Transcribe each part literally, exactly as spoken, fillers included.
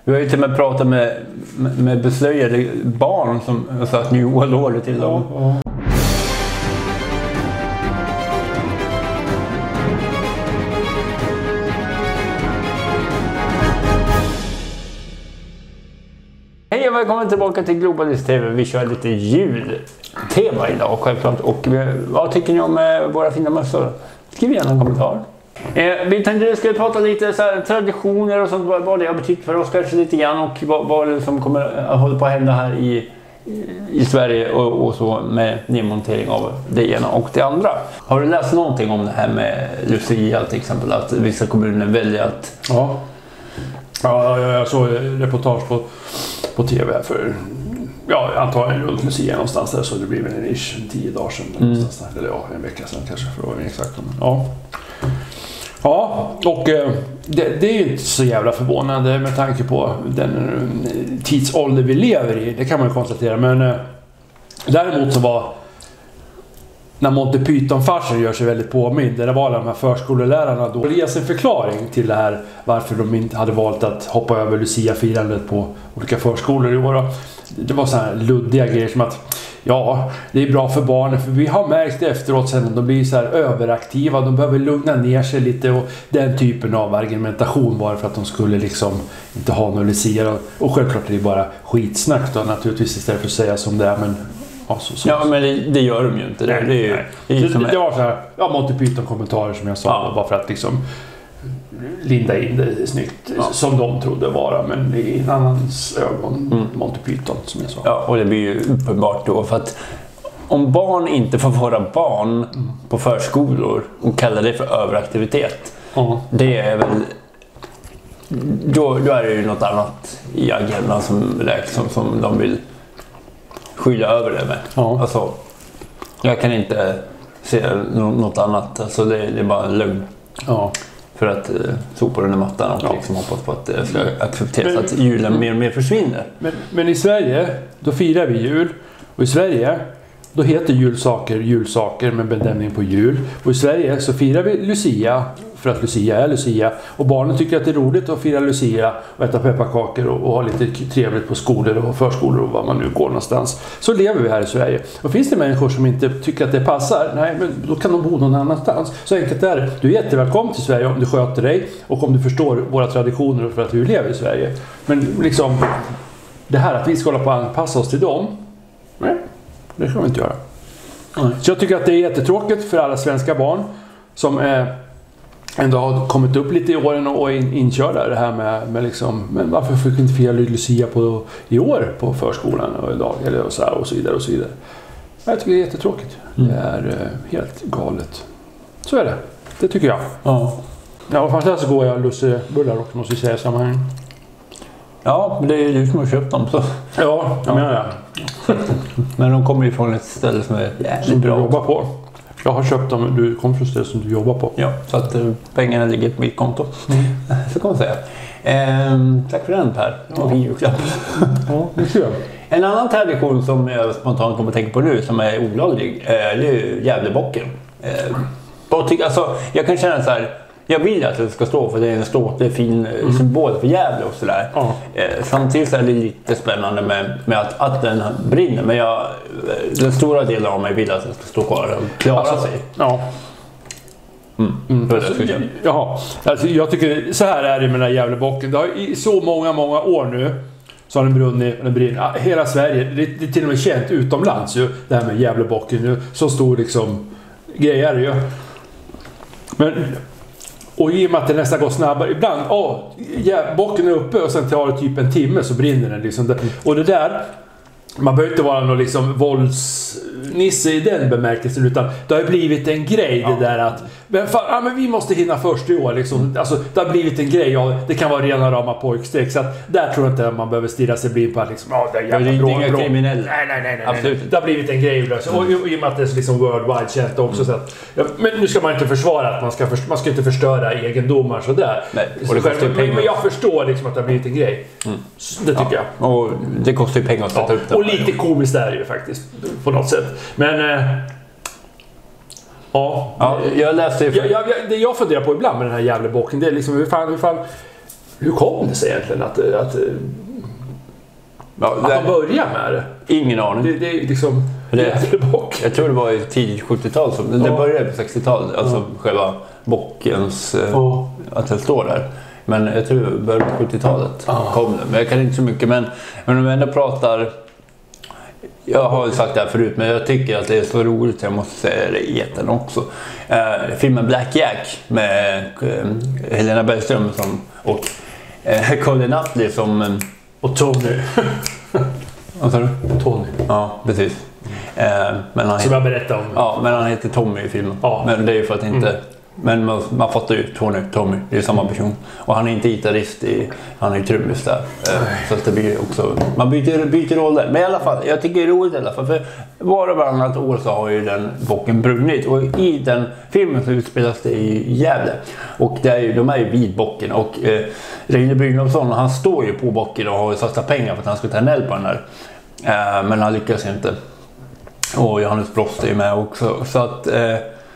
Vi har ju till och med pratat med, med, med beslöjade barn som har satt Johan till dem. Ja, ja. Hej och välkommen tillbaka till Globalist T V. Vi kör lite jultema idag självklart. Och vad tycker ni om våra fina mössor? Skriv gärna en kommentar. Eh, vi tänkte att vi skulle prata lite så här, traditioner och sånt, vad, vad det har betytt för oss kanske lite grann och vad, vad det som kommer att hålla på att hända här i, i Sverige och, och så med nedmontering av det ena och det andra. Har du läst någonting om det här med Lucia till exempel, att vissa kommuner väljer att... Ja, ja jag såg reportage på, på tv här för... Ja, antagligen runt Lucia någonstans där, så det blir väl en ish tio dagar sedan mm. någonstans där. Eller ja, en vecka sedan kanske för att vara exakt. Men, ja. Ja, och eh, det, det är ju inte så jävla förvånande med tanke på den eh, tidsålder vi lever i, det kan man ju konstatera. Men eh, däremot så var, när Monty Python-farsen gör sig väldigt påmind, det var de här förskolelärarna då ges en förklaring till det här, varför de inte hade valt att hoppa över Lucia-firandet på olika förskolor i år. Det var så här luddiga grejer som att ja, det är bra för barnen, för vi har märkt efteråt sen att de blir så här överaktiva, de behöver lugna ner sig lite, och den typen av argumentation var för att de skulle liksom inte ha någon Lucia. Och självklart är det bara skitsnack då, naturligtvis, istället för att säga som det är, men ja, så, så. Ja, men det, det gör de ju inte. Det, nej, det, är ju, det, är ju det, det var så här, ja, Monty Python-kommentarer som jag sa, ja. Bara för att liksom linda in det snyggt, ja. Som de trodde vara, men i en annans ögon mm. Monty Python, som jag sa. Ja, och det blir ju uppenbart då, för att om barn inte får vara barn mm. på förskolor och kalla det för överaktivitet, mm. det är väl då, då är det ju något annat i agendan som, som, som de vill skylla över det med. Ja. Alltså, jag kan inte se något annat, alltså det, det är bara en lögn. Ja. För att eh, sopa den i mattan och ja. Liksom hoppas på att det ska accepteras, men, att julen mer och mer försvinner. Men, men i Sverige, då firar vi jul. Och i Sverige, då heter julsaker julsaker med benämning på jul. Och i Sverige så firar vi Lucia för att Lucia är Lucia. Och barnen tycker att det är roligt att fira Lucia och äta pepparkakor och, och ha lite trevligt på skolor och förskolor och var man nu går någonstans. Så lever vi här i Sverige. Och finns det människor som inte tycker att det passar, nej, men då kan de bo någon annanstans. Så enkelt är det. Du är jättevälkommen till Sverige om du sköter dig och om du förstår våra traditioner och för att vi lever i Sverige. Men liksom, det här att vi ska hålla på att anpassa oss till dem, nej, det kan vi inte göra. Mm. Så jag tycker att det är jättetråkigt för alla svenska barn som är ändå har kommit upp lite i åren och är inkörda det här med, med liksom, men varför fick vi inte fira Lucia på, i år på förskolan och idag, eller och så, här, och så vidare och så vidare. Jag tycker det är jättetråkigt. Mm. Det är uh, helt galet. Så är det. Det tycker jag. Ja. Ja, och fast så går jag lussebullar också, måste jag säga i sammanhang. Ja, men det är du som har köpt dem så. Ja, jag menar det. Men de kommer ju från ett ställe som är jävligt som bra. Du jobbar på. Jag har köpt dem, du kom från stället som du jobbar på. Ja, så att uh, pengarna ligger på mitt konto. Mm. Så kan man säga. Ehm, tack för den, Per. Det var videoklapp. Ja, det ser jag. En annan tradition som jag spontant kommer att tänka på nu, som är olaglig, eh, det är ju Gävlebocken. Eh, tyck, alltså, jag kan känna så här, jag vill att det ska stå, för det är en ståtlig fin mm. symbol för Gävle och sådär. Ja. Eh, samtidigt är det lite spännande med, med att, att den brinner. Men jag, den stora delen av mig vill att den ska stå kvar och klara alltså, sig. Ja. Mm. Mm. Alltså, jaha. Alltså, jag tycker så här är det med den här Gävlebocken. Det har i så många, många år nu så har den brunnit, den brinner. Hela Sverige, det, det är till och med känt utomlands ju, det här med Gävlebocken nu. Så stor liksom grej är det ju. Men... Och i och med att det nästan går snabbare. Ibland, åh, ja, bocken är uppe och sen tar det typ en timme så brinner den. Liksom. Och det där, man behöver inte vara någon liksom våldsnisse i den bemärkelsen, utan det har blivit en grej ja. Det där att men, fan, ja, men vi måste hinna först i år. Liksom. Alltså, det har blivit en grej, ja, det kan vara rena rama pojkstreck. Så att där tror jag inte att man behöver stirra sig blind på att liksom, ja, det är jävla bra. Det är inga kriminella. Nej, nej, nej, nej. Absolut. Det har blivit en grej. Och, och, och i och med att det är liksom worldwide känt också. Mm. Så att, ja, men nu ska man inte försvara att man ska, för, man ska inte förstöra egendomar sådär. Nej, och det kostar ju pengar. Men jag förstår liksom att det har blivit en grej. Mm. Det tycker ja. jag. Och det kostar ju pengar att sätta ja. upp det. Och lite komiskt är det ju faktiskt, på något sätt. Men... Eh, Ja, ja, jag läste ju... Jag, jag, det jag funderar på ibland med den här Gävlebocken, det är liksom hur fan, hur fan Hur kom det sig egentligen att, att, ja, att de börjar med det? Ingen aning. Det, det är liksom Gävlebock. Jag tror det var i tidigt sjuttiotal. Som, ja. Det började på sextiotalet. Alltså ja. Själva bockens... Ja. Att det står där. Men jag tror det började på sjuttiotalet. Ja. Kom det. Men jag kan inte så mycket. Men, men om vi ändå pratar... Jag har ju sagt det här förut, men jag tycker att det är så roligt. Jag måste säga det i etern också. Eh, filmen Black Jack med eh, Helena Bergström som, och eh, Colin Nutley som... Eh, och Tony. Vad sa du? Tony. Ja, precis. Eh, men han som heter, jag berättade om. Ja, men han heter Tommy i filmen. Ja. Men det är ju för att inte... Mm. Men man, man fattar ju Tony, Tommy, det är samma person. Och han är inte gitarrist, i, han är ju trummis där. Eh, så att det blir också... Man byter, byter roller. Men i alla fall, jag tycker det är roligt i alla fall. För var och varannat år så har ju den bocken brunnit. Och i den filmen så utspelas det i Gävle. Och det är ju, de är ju vid bocken. Och eh, Reine Brynolfsson, han står ju på bocken och har ju satsat pengar för att han ska ta en eld på den här. Eh, men han lyckas inte. Och Johannes Brost är ju med också. Så att... Eh,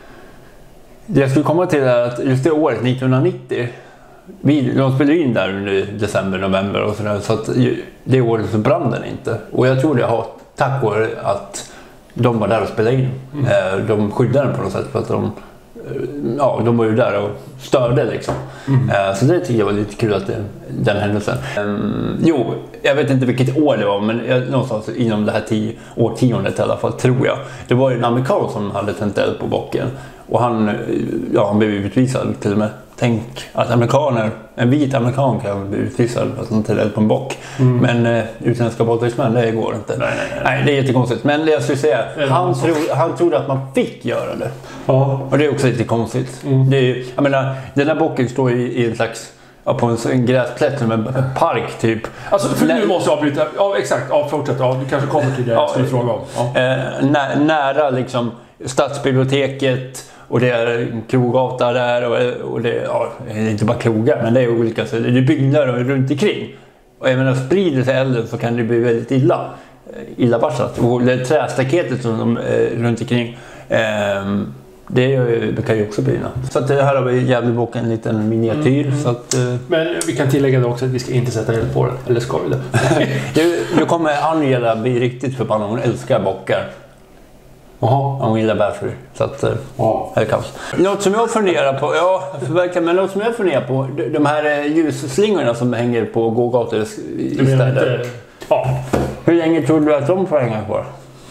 det jag skulle komma till är att just det året nittonhundranittio, vi, de spelade in där under december, november och sådär, så att det året så brann den inte. Och jag tror det har tack vare att de var där och spelade in. Mm. De skyddade den på något sätt för att de, ja, de var ju där och störde liksom. Mm. Så det tycker jag var lite kul att det, den händelsen. Um, jo, jag vet inte vilket år det var, men jag, någonstans inom det här tio årtiondet i alla fall, tror jag. Det var ju en amerikan som hade tänt eld på bocken. Och han, ja, han blev utvisad till och med. Tänk att amerikaner, en vit amerikan kan bli utvisad för att han tänder eld på en bock. Mm. Men uh, utländska våldtäktsmän, det går inte. Nej, nej, nej. nej, det är jättekonstigt. Men det jag skulle säga, han, tro, han trodde att man fick göra det. Ja. Och det är också lite konstigt. Mm. Det är, jag menar, den här bocken står i, i en slags... Ja, på en, en gräsplätt som en park typ. Alltså för nu måste jag avbryta. Ja, exakt. Ja, fortsätt. Ja, du kanske kommer till det jag skulle fråga om. Ja. Eh, nä, nära liksom stadsbiblioteket och det är en krogata där och, och det, ja, det är inte bara krogar men det är olika så det är byggnader runt omkring. Och jag menar, sprider sig elden så kan det bli väldigt illa. Illavarslagt. Och det trästaketet som de eh, runt omkring eh, Det, det kan ju också brinna. Så att det här har vi Gävlebock en liten miniatyr. Mm. Så att, uh... Men vi kan tillägga det också att vi ska inte sätta eld på den. Eller ska vi det? nu, nu kommer Angela bli riktigt förbannad. Hon älskar bockar. Jaha. Hon gillar bärfrö. Så att, ja. Det är kaos. Något som jag funderar på, ja, verkligen, men något som jag funderar på, de här ljusslingorna som hänger på gågator i städer. Inte... Ja. Hur länge tror du att de får hänga kvar?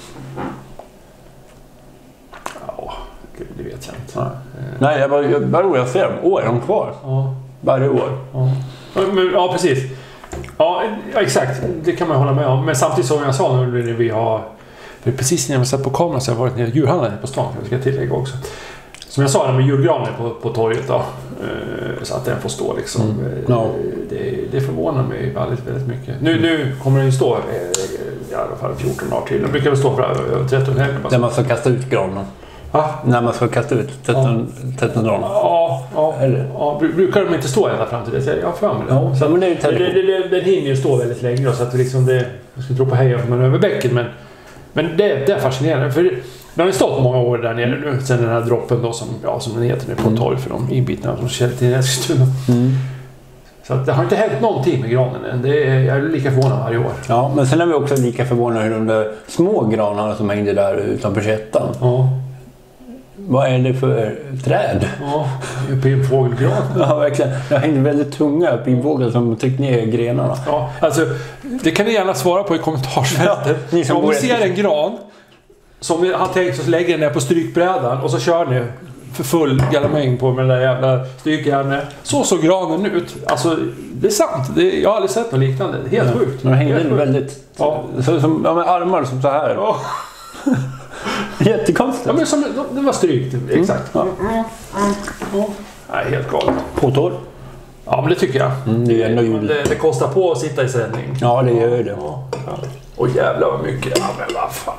Det vet jag inte. Ja. Nej, jag bara, jag bara jag ser dem. År är de kvar. Ja. Varje år. Ja. Men, ja, precis. Ja, exakt. Det kan man hålla med om. Men samtidigt som jag sa nu när vi har... Precis när jag satt på kameran så har jag varit nere i djurhandlaren på stan. Jag ska tillägga också. Som jag sa, med julgranen på, på torget då. Så att den får stå liksom. Mm. No. Det, det förvånar mig väldigt, väldigt mycket. Nu, nu kommer den ju stå i alla fall fjorton år till. Den brukar väl stå för över tretton helger. Där man ska kasta ut granen. Ah. När man ska kasta ut tretton dagar. Ja, ja, ja. Brukar de inte stå ända fram till det? Jag har för mig det. Ja, så men det är ju det, det, det, den hinner ju stå väldigt länge då, så att liksom det, jag skulle tro på heja för man över bäcken, men, men det, det är fascinerande. För det har ju stått många år där nere nu, sen den här droppen då som, ja, som den heter nu på en torg för de inbitna som känner till Eskilstuna. Mm. Så att det har inte hänt någonting med granen än. Det är, jag är lika förvånad varje år. Ja, men sen är vi också lika förvånade hur de där små granarna som hängde där utanför Kättan. Ja. Vad är det för träd? Ja, pinfågelgran. Ja, verkligen. Jag hängde väldigt tunga pinfågel som tryckte ner grenarna. Ja, alltså, det kan ni gärna svara på i kommentarsfältet. Ja, om ni ser en gran som ni har tänkt att lägga den där på strykbrädan och så kör ni för full galamäng på med den där jävla strykjärnet. Så såg granen ut. Alltså, det är sant. Det, jag har aldrig sett något liknande. Helt ja. Sjukt. Den hängde väldigt... Ja. Så, som, ja, med armar som så här. Ja. Jättekonstigt. Ja, men som, det var strykt. Exakt. Mm. Ja. Mm. Mm. Nej, helt galet. Påtår? Ja, men det tycker jag. Mm, det, är det, det, det kostar på att sitta i sändning. Ja, det gör det. Ja. Ja. Och jävlar vad mycket. Ja, men vad fan.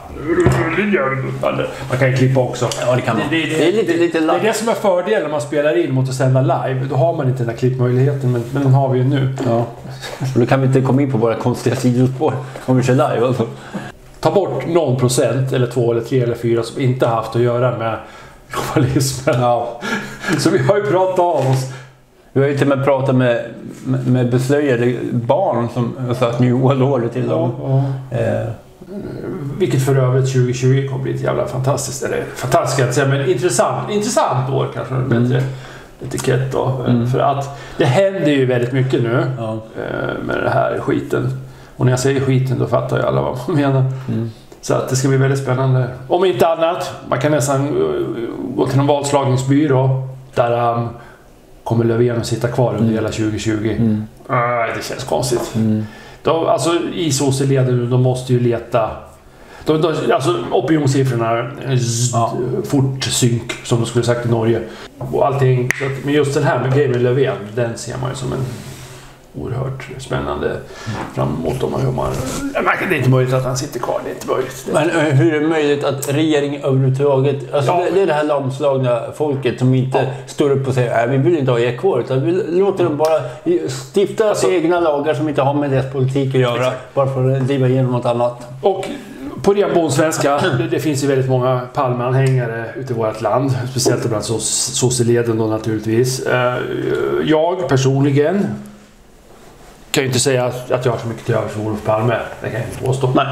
Man kan ju klippa också. Ja, det kan man. Det, det, det, det, är, lite, lite det är det som är fördelen när man spelar in mot att sända live. Då har man inte den här klippmöjligheten, men, men den har vi ju nu. Ja. Och då kan vi inte komma in på våra konstiga sidospår om vi kör live. Alltså. Ta bort noll procent eller två eller tre eller fyra som inte haft att göra med globalismen. Ja. Så vi har ju pratat av oss Vi har ju till och med pratat med, med, med beslöjade barn som har sagt Johan Låre till dem. Ja, ja. Eh. Vilket för övrigt tjugo tjugo kommer bli ett jävla fantastiskt, eller fantastiskt kan jag säga, men intressant, intressant år kanske, en bättre mm. etikett då. Mm. För att det händer ju väldigt mycket nu ja. med det här skiten. Och när jag säger skiten då fattar ju alla vad man menar. Mm. Så att det ska bli väldigt spännande. Om inte annat, man kan nästan gå till en valslagningsbyrå där um, kommer Löfven att sitta kvar under mm. hela tjugo tjugo. Mm. Uh, det känns konstigt. Mm. De, alltså i sosse-leden, de måste ju leta de, de, alltså opinionssiffrorna ja. fort synk som de skulle sagt i Norge och allting, men just den här med grejen med Löfven, den ser man ju som en oerhört spännande mm. fram emot dem. Hur man, det är inte möjligt att han sitter kvar, det är inte möjligt. Men hur är det möjligt att regeringen överhuvudtaget, alltså ja. det, det är det här lamslagna folket som inte ja. står upp och säger nej, vi vill inte ha er kvar, utan vi låter dem bara stifta alltså, egna lagar som inte har med deras politik att göra, exakt. Bara för att driva igenom något annat. Och på ren bondsvenska, det, det finns ju väldigt många Palmeanhängare ute i vårt land, speciellt bland sosse-leden då naturligtvis. Jag personligen kan ju inte säga att jag har så mycket till övers för Olof Palme. Det kan jag inte påstå. Nej.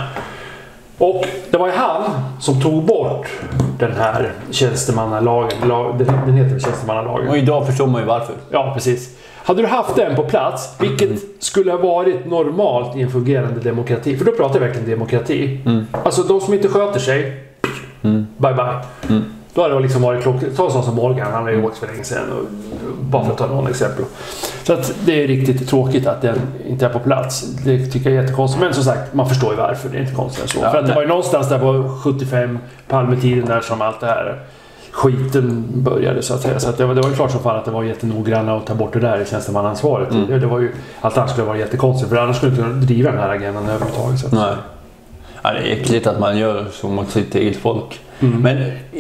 Och det var ju han som tog bort den här tjänstemannalagen. Den heter tjänstemannalagen. Och idag förstår man ju varför. Ja, precis. Hade du haft den på plats, vilket mm. skulle ha varit normalt i en fungerande demokrati. För då pratar jag verkligen demokrati. Mm. Alltså de som inte sköter sig, mm. bye bye. Mm. Då hade det liksom varit klockrent. Ta sån som Morgan, han har ju åkt för länge sedan. Och, bara för att ta någon exempel. Så att det är riktigt tråkigt att den inte är på plats. Det tycker jag är jättekonstigt. Men som sagt, man förstår ju varför. Det är inte konstigt så. Ja, för att det var ju någonstans där på sjuttiofem Palmetiden där som allt det här skiten började så att säga. Så att det, var, det var ju klart som fan att det var jättenoggranna att ta bort det där i tjänstemannaansvaret. Mm. Det, det var ju, allt annat skulle vara jättekonstigt. För annars skulle du kunna driva den här agendan överhuvudtaget. Så att, nej. Ja, det är äckligt att man gör så mot sitt eget folk. Mm. Men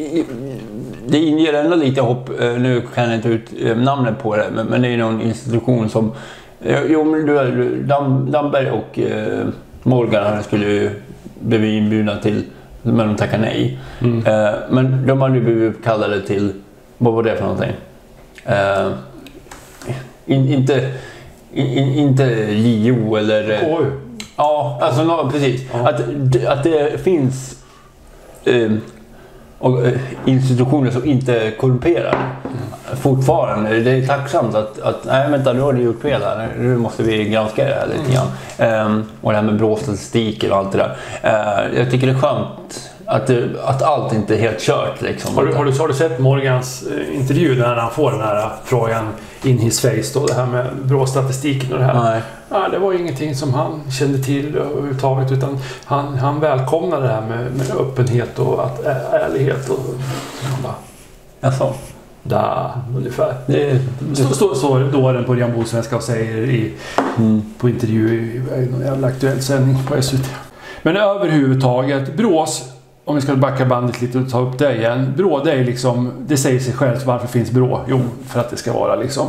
det inger ändå lite hopp. Nu kan jag inte ut namnet på det, men det är någon institution som jo, men du, Damberg och eh, Morgan skulle ju bli inbjudna till, men de tackar nej. Mm. Eh, men de har nu blivit kallade till, vad var det för någonting? Eh, in, inte in, inte J O eller K U. Ja, alltså no, precis. Ja. Att, att det finns eh, och, eh, institutioner som inte korrumperar mm. fortfarande. Det är tacksamt att, att nej vänta, nu har du gjort fel här. Nu måste vi granska det här lite grann. Mm. Eh, och det här med bråstatistiken och allt det där. Eh, jag tycker det är skönt att, det, att allt inte är helt kört. Liksom. Har, du, har, du, har du sett Morgans eh, intervju när han får den här frågan in his face då, det här med bråstatistiken och det här? Nej. Ja, det var ingenting som han kände till överhuvudtaget, utan han, han välkomnade det här med, med öppenhet och att, ä, ärlighet och bara, jaså? Da, ungefär. Det, det står så, så då den på Ren Bondsvenska och säger i, mm. på intervju i, i någon jävla aktuell sändning på S V T. Men överhuvudtaget, Brås, om vi ska backa bandet lite och ta upp det igen. Brå, det är liksom, det säger sig självt. Varför finns Brå? Jo, för att det ska vara liksom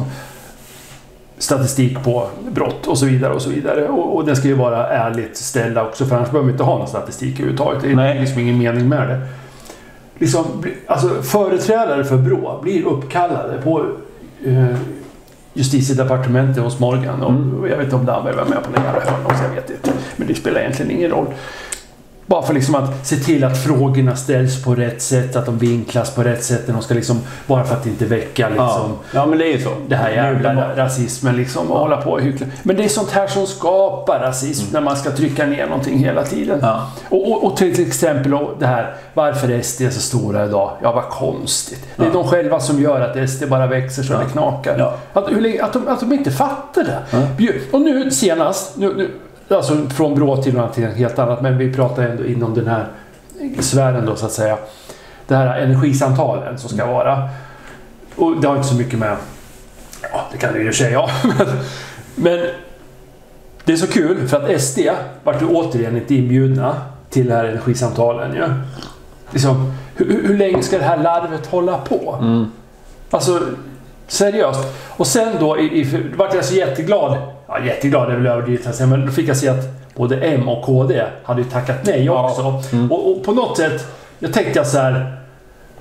statistik på brott och så vidare och så vidare. Och, och den ska ju vara ärligt ställda också, för annars behöver vi inte ha någon statistik överhuvudtaget. Det är Nej. liksom ingen mening med det. Liksom, alltså, företrädare för Brå blir uppkallade på eh, justitiedepartementet hos Morgan. Och, mm. och jag vet inte om Damberg var med på den här hörnan, jag vet inte. Men det spelar egentligen ingen roll. Bara för liksom att se till att frågorna ställs på rätt sätt, att de vinklas på rätt sätt. De ska liksom, bara för att inte väcka liksom, ja. ja, men det är ju så. Det här jävla det rasismen liksom, och ja. hålla på och hyckla. Men det är sånt här som skapar rasism mm. när man ska trycka ner någonting hela tiden. Ja. Och, och, och till exempel det här, varför är S D så stora idag? Ja, vad konstigt. Det är ja. de själva som gör att S D bara växer så ja. det knakar. Ja. Att, hur länge, att, de, att de inte fattar det. Ja. Och nu senast, nu, nu alltså från Brå till något helt annat, men vi pratar ändå inom den här sfären då så att säga. Det här energisamtalen som ska vara. Och det har inte så mycket med, ja det kan du ju säga, ja. Men det är så kul för att S D vart ju återigen inte inbjudna till det här energisamtalen. Ja. Liksom, hur, hur länge ska det här larvet hålla på? Mm. Alltså seriöst. Och sen då i, i, vart jag så jätteglad. Ja, jätteglad är väl överdrivet, men då fick jag se att både M och K D hade ju tackat nej också. Ja. Mm. Och, och på något sätt, jag tänkte jag så här,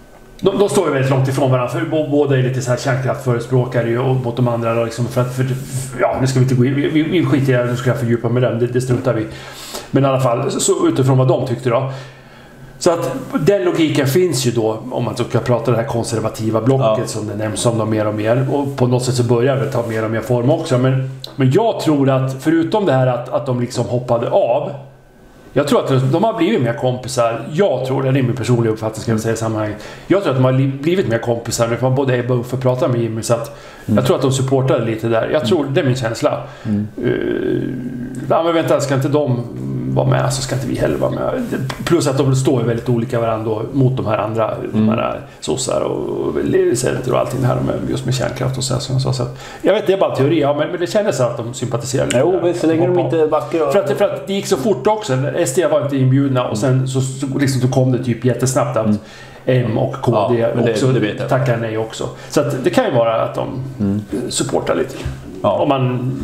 De, de står ju väldigt långt ifrån varandra, för båda är lite så här kärnkraftförespråkare och mot de andra då, liksom, för att, för, ja, nu ska vi inte gå in, vi, vi, vi skiter i det, nu ska jag fördjupa med dem, det, det struntar vi. Men i alla fall, så utifrån vad de tyckte då. Så att den logiken finns ju då, om man ska prata det här konservativa blocket ja. som det nämns som de mer och mer, och på något sätt så börjar det ta mer och mer form också, men, men jag tror att förutom det här att, att de liksom hoppade av, jag tror att de har blivit mer kompisar. Jag tror, det är min personliga uppfattning ska jag säga i sammanhanget. Jag tror att de har blivit mer kompisar när man både Ebba och Uffe pratar med Jimmy, så att mm. jag tror att de supportade lite där. Jag tror, det är min känsla. Mm. Uh, ja, men vänta, ska inte de vara med så ska inte vi heller vara med. Plus att de står väldigt olika varandra mot de här andra, mm. de här sossar och Levisenter och allting det här med, just med kärnkraft och så. så, så. Jag vet, det är bara teori, ja, men, men det kändes att de sympatiserar lite. Jo, men så länge de inte backar. För att, för att det gick så fort också. S D var inte inbjudna och sen så, så, liksom, så kom det typ jättesnabbt att mm. M och K D ja, också det, tackar nej också. Så att det kan ju vara att de mm. supportar lite. Ja. Om man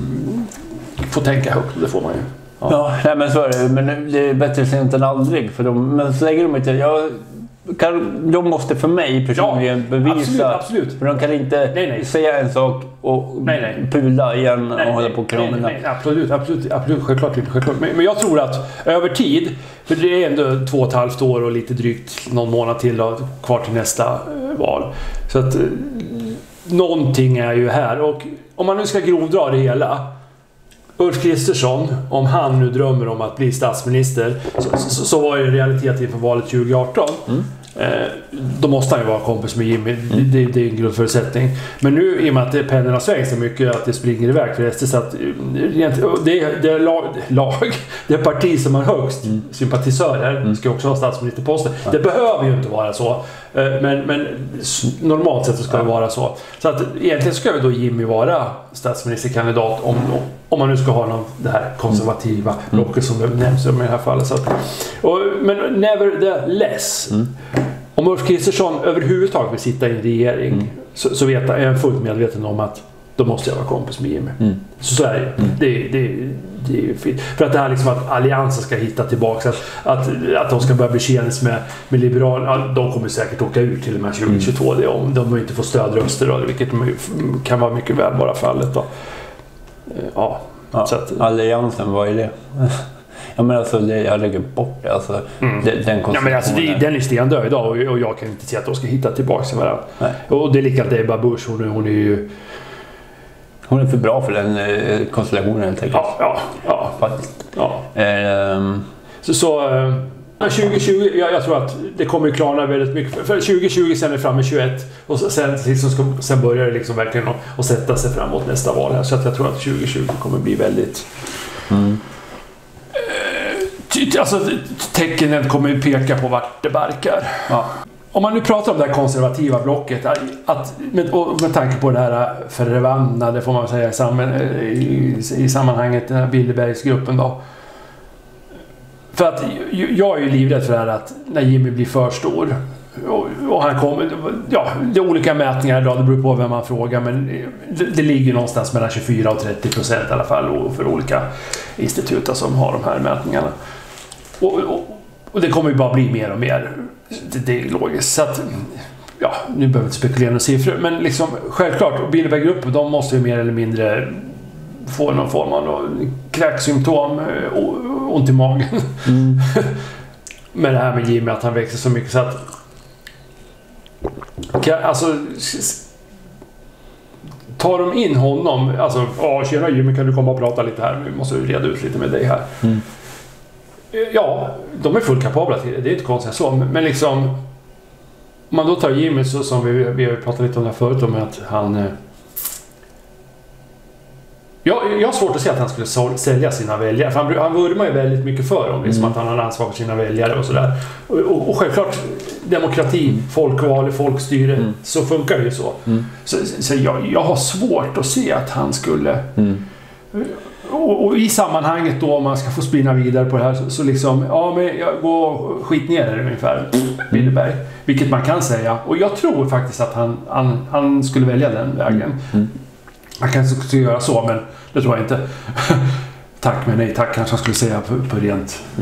får tänka högt, det får man ju. Ja, ja nej, men så är det. Men det är bättre sent än aldrig. För de, men så länge de inte... Jag, kan, de måste för mig personligen ja, bevisa... Absolut, absolut. För de kan inte nej, nej. säga en sak och nej, nej. pula igen nej, och hålla på kramarna. Nej, nej, absolut, absolut, absolut, självklart, självklart. Men, men jag tror att över tid, för det är ändå två och ett halvt år och lite drygt någon månad till då, kvar till nästa eh, val. Så att eh, någonting är ju här. Och om man nu ska grovdra det hela... Ulf Kristersson, om han nu drömmer om att bli statsminister, så, så, så var ju realiteten inför valet tjugo arton. Mm. Eh, då måste han ju vara kompis med Jimmy. Mm. Det, det är en grundförutsättning. Men nu, i och med att det pennorna svänger så mycket att det springer iväg till resten, så att det, det är lag, lag, det är parti som har högst mm. sympatisörer mm. ska också ha statsministerposter. Ja. Det behöver ju inte vara så. Men, men normalt sett så ska ja. det vara så. Så att egentligen ska vi då Jimmy vara statsministerkandidat om, om man nu ska ha någon, det här konservativa mm. blocket som nämns i det här fallet. Så att, och, men nevertheless, mm. om Ulf Kristersson överhuvudtaget vill sitta i en regering mm. så, så vet jag, är jag fullt medveten om att då måste jag vara kompis med Jimmy. Mm. Så så är det. Mm. Det, det, det är fint. För att det här liksom att alliansen ska hitta tillbaka, att, att, att de ska börja betjänas med, med liberaler, de kommer säkert åka ut till och med tjugo tjugotvå mm. det, om de inte får stödröster då, vilket kan vara mycket väl vara fallet då. Ja, ja, så att, alliansen, vad är det? Ja, men alltså, det, jag lägger bort det. Alltså, mm. det, den ja, men alltså, det, den är stendöd idag och, och jag kan inte säga att de ska hitta tillbaka till varandra. Nej. Och det är likadant det är Ebba Busch, hon, hon är ju... Hon är för bra för den eh, konstellationen helt enkelt. Ja, ja, ja. Faktiskt. Ja. Um... Så, så eh, tjugo tjugo, jag, jag tror att det kommer klarna väldigt mycket. För tjugo tjugo sen är framme tjugoett och sen, liksom ska, sen börjar det liksom verkligen att, att sätta sig framåt nästa val här. Så att jag tror att tjugo tjugo kommer bli väldigt... Mm. Eh, alltså tecknen kommer ju peka på vart det barkar. Ja. Om man nu pratar om det här konservativa blocket, att, med, med tanke på det här förvandlade, får man säga, i, samman, i, i sammanhanget, den här Bilderbergsgruppen då. För att jag är ju livrädd för det här att när Jimmy blir för stor och, och han kommer, ja, det är olika mätningar idag, det beror på vem man frågar, men det, det ligger någonstans mellan tjugofyra och trettio procent i alla fall för olika institut som har de här mätningarna. Och, och, och det kommer ju bara bli mer och mer. Det, det är logiskt. Så att, ja, nu behöver vi inte spekulera med siffror, men liksom, självklart, Bilderberggruppen, de måste ju mer eller mindre få någon form av kräksymptom, ont i magen. Mm. Med det här med Jimmy, att han växer så mycket så att alltså tar de in honom, alltså, ja, tjena Jimmy, kan du komma och prata lite här, vi måste reda ut lite med dig här. Mm. Ja, de är fullt kapabla till det. Det är inte konstigt så. Men liksom, om man då tar Jimmy, så som vi, vi har pratat lite om det här förut, om att han... Ja, jag har svårt att se att han skulle sälja sina väljare. För han, han vurmar ju väldigt mycket för dem. Liksom, mm. att han har ansvar för sina väljare och sådär. Och, och, och självklart, demokrati, folkval, folkstyre, mm. så funkar det ju så. Mm. Så, så jag, jag har svårt att se att han skulle... Mm. Och, och i sammanhanget då, om man ska få spinna vidare på det här, så, så liksom, ja, men jag går skit ner där ungefär, Bilderberg, vilket man kan säga. Och jag tror faktiskt att han, han, han skulle välja den vägen. Mm. Man kanske skulle göra så, men det tror jag inte. Tack men nej tack, kanske han skulle säga på, på rent mm.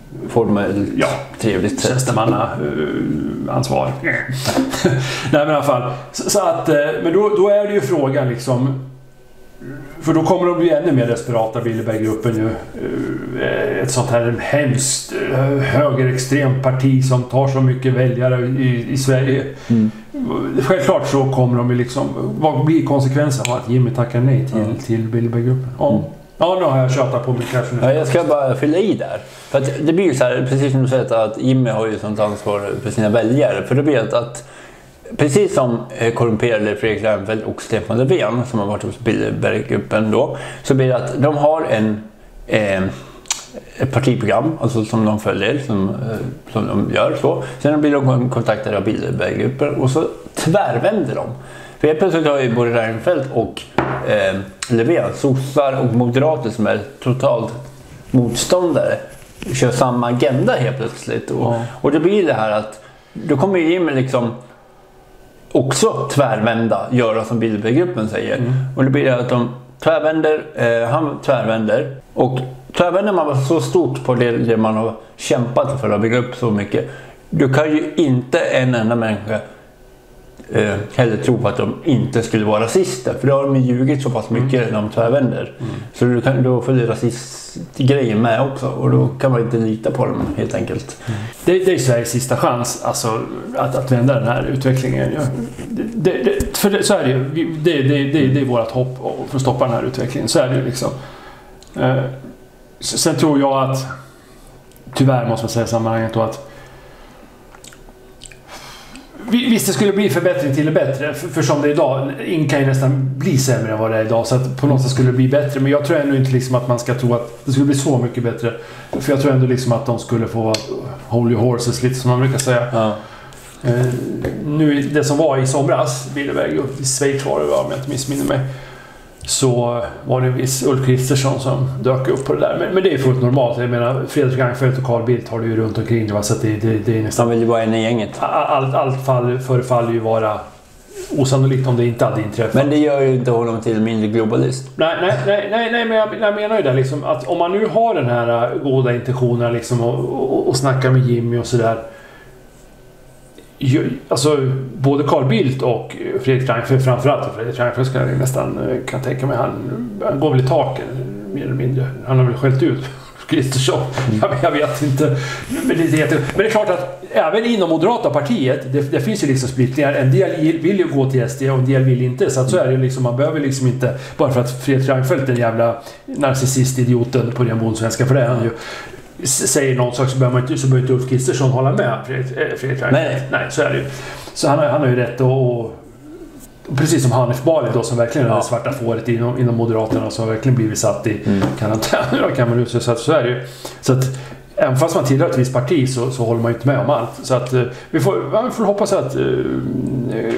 formellt ja, trevligt sätt. Tjänstemanna uh, ansvar. Nej men i alla fall. Så, så att, men då, då är det ju frågan liksom, för då kommer de bli ännu mer desperata, Bilderberggruppen nu. Ett sånt här hemskt högerextremt parti som tar så mycket väljare i, i Sverige. Mm. Självklart så kommer de ju liksom, vad blir konsekvensen av att Jimmy tackar nej till, mm. till Bilderberggruppen? Ja. Mm. Ja, nu har jag tjatat på mig kanske. Ja, jag ska bara fylla i där. För att det blir ju så här, precis som du säger, att Jimmy har ju sånt ansvar för sina väljare. För det blir att, att precis som korrumperade Fredrik Reinfeldt och Stefan Löfven som har varit hos Bilderberggruppen då, så blir det att de har en eh, ett partiprogram alltså som de följer, som, eh, som de gör så. Sen blir de kontaktade av Bilderberggruppen och så tvärvänder de. För helt plötsligt har ju både Reinfeldt och eh, Löfven, sossar och moderater som är totalt motståndare, kör samma agenda helt plötsligt. Och, ja. och det blir det här att då kommer ju Jimmy liksom också tvärvända, göra som Bilderberggruppen säger. Mm. Och det blir det att de tvärvänder, eh, han tvärvänder. Och tvärvänder man var så stort på det, det man har kämpat för att bygga upp så mycket. Du kan ju inte en enda människa eh, heller tro på att de inte skulle vara rasister. För då har de ljugit så pass mycket när de tvärvänder. Mm. Så du kan, då får det rasistgrejer med också. Och då kan man inte lita på dem helt enkelt. Mm. Det, det är Sveriges sista chans alltså, att, att vända den här utvecklingen. Ja. Det, det, för det, så är det ju. Det, det, det, det är vårt hopp för att stoppa den här utvecklingen. Så är det ju liksom. Eh, sen tror jag att tyvärr måste man säga i sammanhanget då att visst, det skulle bli förbättring till det bättre. För, för som det är idag, ingen kan ju nästan bli sämre än vad det är idag. Så att på något sätt skulle det bli bättre. Men jag tror ändå inte liksom att man ska tro att det skulle bli så mycket bättre. För jag tror ändå liksom att de skulle få hold your horses lite som man brukar säga. Ja. Eh, nu, det som var i somras, Bilderberg och i Schweiz var det, om jag inte missminner mig. Så var det en viss Ulf Kristersson som dök upp på det där. Men, men det är fullt normalt. Jag menar, Fredrik Reinfeldt och Carl Bildt har det ju runt omkring. Det var så att det, det, det är nästan... Han vill ju vara en i gänget. Allt, allt fall förefaller ju vara osannolikt om det inte hade inträffat. Men det gör ju inte honom till en mindre globalist. Nej, nej, nej, nej, nej men jag, jag menar ju det liksom, att om man nu har den här goda intentionen liksom, och, och, och snacka med Jimmy och sådär. Alltså både Carl Bildt och Fredrik Reinfeldt, framförallt Fredrik Reinfeldt ska jag nästan kan tänka mig, han, han går väl i taket mer eller mindre, han har väl skällt ut Kristersson, mm. jag, jag vet inte men det, det, men det är klart att även inom moderata partiet det, det finns ju liksom splittringar, en del vill ju gå till S D och en del vill inte, så att så är det liksom, man behöver liksom inte, bara för att Fredrik Reinfeldt är en jävla narcissist-idioten på den bondsvenska, för det är han ju, säger någon sak så behöver man inte, så behöver inte Ulf Kristersson hålla med Fredrik Reinfeldt. Nej. Nej, så är det ju. Så han har, han har ju rätt och, och precis som Hanif Bali då, som verkligen är ja. det svarta fåret inom, inom Moderaterna, som har verkligen blivit satt i mm. karantän. Kan man ju säga, så, så är det ju. Så att även fast man tillhör ett visst parti så, så håller man ju inte med om allt. Så att vi får, vi får hoppas att uh, uh,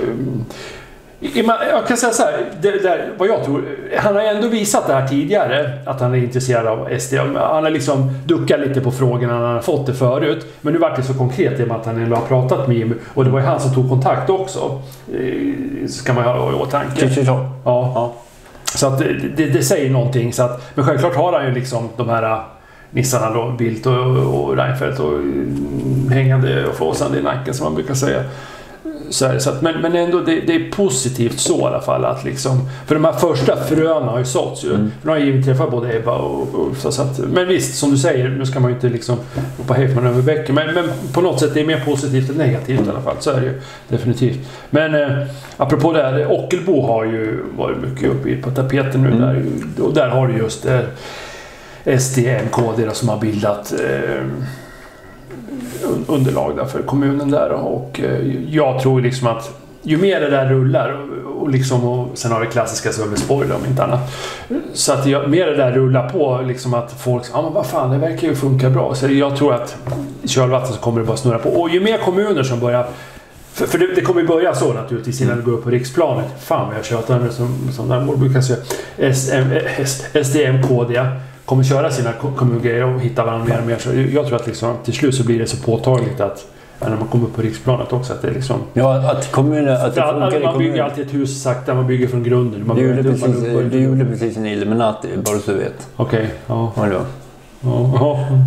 jag kan säga så här, det där, vad jag tror, han har ändå visat det här tidigare att han är intresserad av S D. Han har liksom duckat lite på frågorna, han har fått det förut, men nu var det så konkret i och med att han ändå har pratat med Jimmy, och det var ju han som tog kontakt också, ska man ha i åtanke. Ja. Ja. Så att det, det, det säger någonting, så att, men självklart har han ju liksom de här nissarna då, Bildt och, och Reinfeldt och hängande och flåsande i nacken som man brukar säga. Så är det, så att, men, men ändå det, det är positivt så i alla fall att liksom, för de här första fröna har ju såtts ju, mm. för de har ju träffat både Eva och Ulf, så att, men visst som du säger, nu ska man ju inte liksom hoppa Hefman över bäcken, men, men på något sätt det är mer positivt än negativt i alla fall, så är det ju definitivt. Men eh, apropå det här, Ockelbo har ju varit mycket uppe på tapeten nu mm. där, och där har du just eh, S D M K D som har bildat eh, underlag där för kommunen där, och jag tror liksom att ju mer det där rullar och, och liksom, och sen har vi klassiska Sölvesborg om inte annat, så att jag, mer det där rullar på liksom, att folk, ja men vad fan, det verkar ju funka bra, så jag tror att i kölvatten så kommer det bara snurra på, och ju mer kommuner som börjar, för, för det, det kommer ju börja så naturligtvis innan det går upp på riksplanet, fan vad jag tjötar med som, som där mål brukar säga, S D M K D kommer köra sina kommungrejer och hitta varandra mer och mer. Så jag tror att liksom, till slut så blir det så påtagligt att när man kommer upp på riksplanet också, att det liksom... Ja, att kommuner... Att det all, all, man bygger alltid ett hus sakta, man bygger från grunden. Man du gjorde precis, man, du gjorde precis en Illuminati, bara så du vet. Okej, okay, ja. Ja, det var. Ja, okay.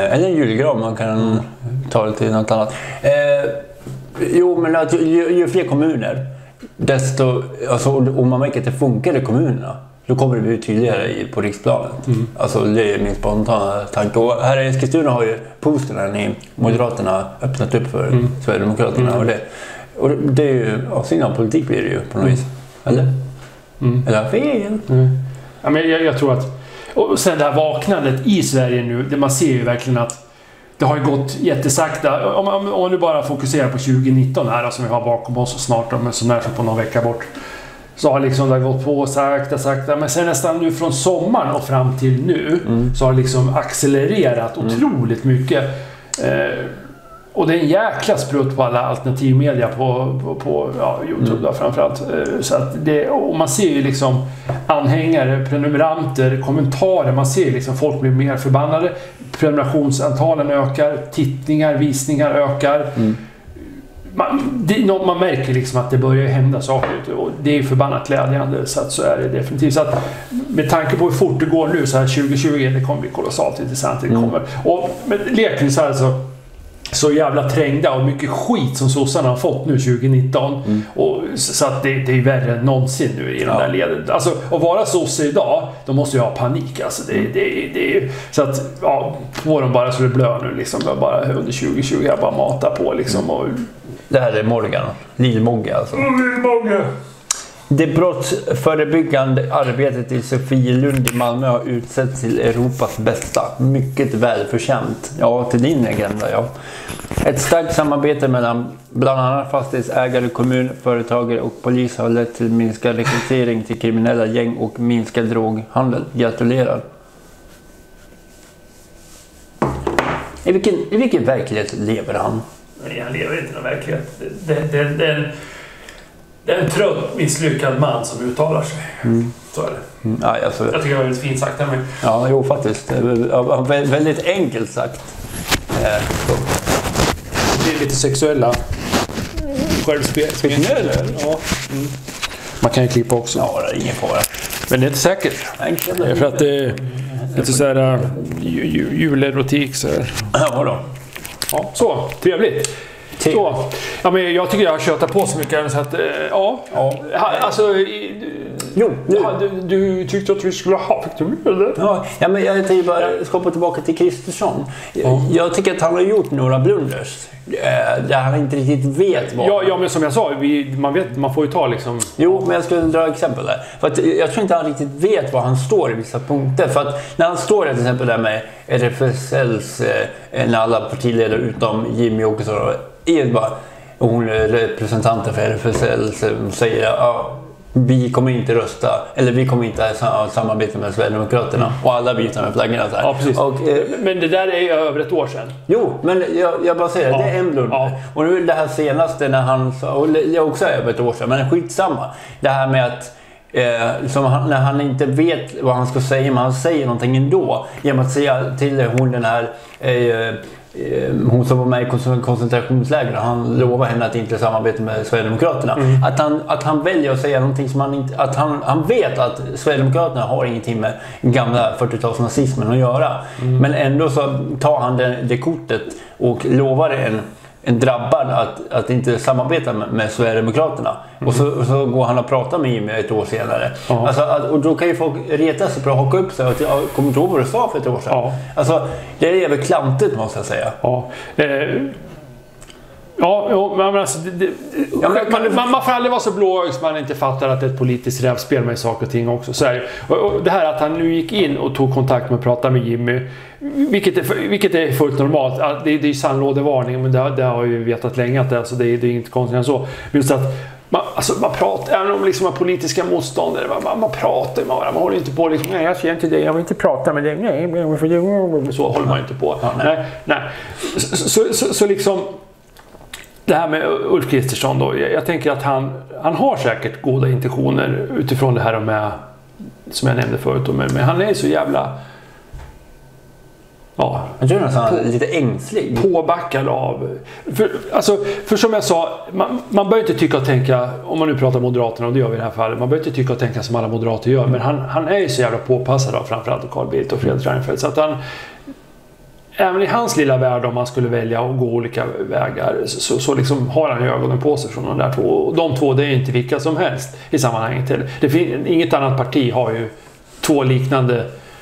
eller en julgran, man kan mm. ta det till något annat. Eh, jo, men att ju, ju fler kommuner, desto, alltså, om man märker att det funkar i kommunerna, då kommer det bli tydligare på riksplanet. Mm. Alltså det är min spontana tanke. Och här i Eskilstuna har ju posterna i Moderaterna öppnat upp för mm. Sverigedemokraterna. Mm. Och, det, och det är ju, ja, signalpolitik blir det ju på något mm. vis. Eller? Mm. Eller fel? Mm. Ja, men jag, jag tror att, och sen det här vaknandet i Sverige nu, det man ser ju verkligen att det har ju gått jättesakta. Om man, om man nu bara fokuserar på tjugo nitton här, som vi har bakom oss snart, om så när som på någon vecka bort, så har liksom det gått på sakta, sakta. Men sen nästan nu från sommaren och fram till nu mm. så har det liksom accelererat mm. otroligt mycket. Eh, och det är en jäkla sprutt på alla alternativmedia på, på, på ja, YouTube mm. då, framförallt. Eh, så att det, och man ser ju liksom anhängare, prenumeranter, kommentarer. Man ser liksom folk blir mer förbannade. Prenumerationsantalen ökar, tittningar, visningar ökar. Mm. Man, det, man märker liksom att det börjar hända saker och det är förbannat glädjande, så att så är det definitivt. Så att med tanke på hur fort det går nu så här tjugo tjugo, det kommer bli kolossalt intressant. Det kommer. Mm. Och med leken så här så, så jävla trängda och mycket skit som sossarna har fått nu tjugo nitton. Mm. Och, så att det, det är värre än någonsin nu i ja. den där ledet. Alltså att vara sosse idag, då måste jag ha panik. Alltså, det, mm. det, det, så att ja, får de bara så det blör nu liksom, bara under tjugo tjugo jag bara mata på liksom. Och, det här är Morgan, Lillmogge alltså. Lillmogge. Det brottsförebyggande arbetet i Sofielund i Malmö har utsetts till Europas bästa. Mycket välförtjänt. Ja, till din agenda, ja. Ett starkt samarbete mellan bland annat fastighetsägare, kommun, företagare och polis har lett till minskad rekrytering till kriminella gäng och minskad droghandel. Gratulerar. I vilken, i vilken verklighet lever han? Nej, han lever inte i någon verklighet. Det, det, det, det, är en, det är en trött, misslyckad man som uttalar sig. Mm. Så är det. Mm, ja, alltså, jag tycker det var väldigt fint sagt. Men... Ja, jo faktiskt. Väldigt enkelt sagt. Eh, det är lite sexuella självspel. Sexuella? Ja. Mm. Man kan ju klippa också. Ja, det är ingen fara. Men det är inte säkert. Det är för att det är lite så här julerotik så här. Ja, vadå? Ja, så, trevligt. Så, ja, men jag tycker jag har kört på så mycket så att, ja, ja. Alltså, jo, du, du tyckte att vi skulle ha haft det. Ja, ja, men jag tänkte bara skapa tillbaka till Kristersson. Ja. Jag tycker att han har gjort några blunders där han inte riktigt vet vad. Ja, ja men som jag sa, vi, man, vet, man får ju ta liksom... Jo, men jag skulle dra exempel där. För att jag tror inte han riktigt vet vad han står i vissa punkter. För att när han står där, till exempel där med R F S L:s, när alla partiledare utom Jimmy Åkesson är bara, och hon är representanten för R F S L som säger ja, vi kommer inte rösta, eller vi kommer inte ha samarbete med Sverigedemokraterna, mm. och alla byter med flaggorna så här. Ja, precis. Och, eh, men det där är ju över ett år sedan. Jo, men jag, jag bara säger, ja. det är en blunder. Ja. Och nu det här senaste när han sa, och jag också är över ett år sedan, men skitsamma. Det här med att Eh, som han, när han inte vet vad han ska säga, men han säger någonting ändå genom att säga till hon den här eh, eh, hon som var med i koncentrationsläger, han lovar henne att inte samarbeta med Sverigedemokraterna, mm. att, han, att han väljer att säga någonting som han inte, att han, han vet att Sverigedemokraterna har ingenting med gamla fyrtiotalsnazismen att göra, mm. men ändå så tar han det, det kortet och lovar en en drabbad att, att inte samarbeta med, med Sverigedemokraterna. Mm. Och så, så går han och pratar med Jimmy ett år senare. Uh-huh. Alltså, att, och då kan ju folk reta sig på att haka upp sig. Och jag kommer inte ihåg vad du sa för ett år sedan. Uh-huh. Alltså, det är väl klantigt måste jag säga. Ja, uh. Ja, jo, men alltså, det, det, ja, men, man, man, man får aldrig vara så blåögd så man inte fattar att det är ett politiskt rävspel med saker och ting också. Så här, och, och det här att han nu gick in och tog kontakt med och pratade med Jimmy, vilket är, vilket är fullt normalt. Det, det är ju sannlådevarning, men det, det har ju vetat länge att det, alltså, det, är, det är inte konstigt än så. Just att man, alltså, man pratar, även om liksom politiska motståndare, man, man pratar med varandra, man håller inte på liksom, nej jag ser inte det, jag vill inte prata med dig, nej, så håller man inte på. Ja, nej. Nej, nej. Så, så, så, så liksom det här med Ulf Kristersson då, jag, jag tänker att han, han har säkert goda intentioner utifrån det här med, som jag nämnde förut, men, men han är så jävla ja, jag tror att han är lite ängslig. Påbackad av för, alltså, för som jag sa, man, man bör inte tycka och tänka, om man nu pratar Moderaterna, och det gör vi i det här fallet, man bör inte tycka och tänka som alla moderater gör, men han, han är ju så jävla påpassad av framförallt Carl Bildt och Fredrik Reinfeldt, så att han även i hans lilla värld, om man skulle välja att gå olika vägar, så, så liksom har han ju ögonen på sig från de där två. Och de två, det är inte vilka som helst i sammanhanget. Det finns, inget annat parti har ju två liknande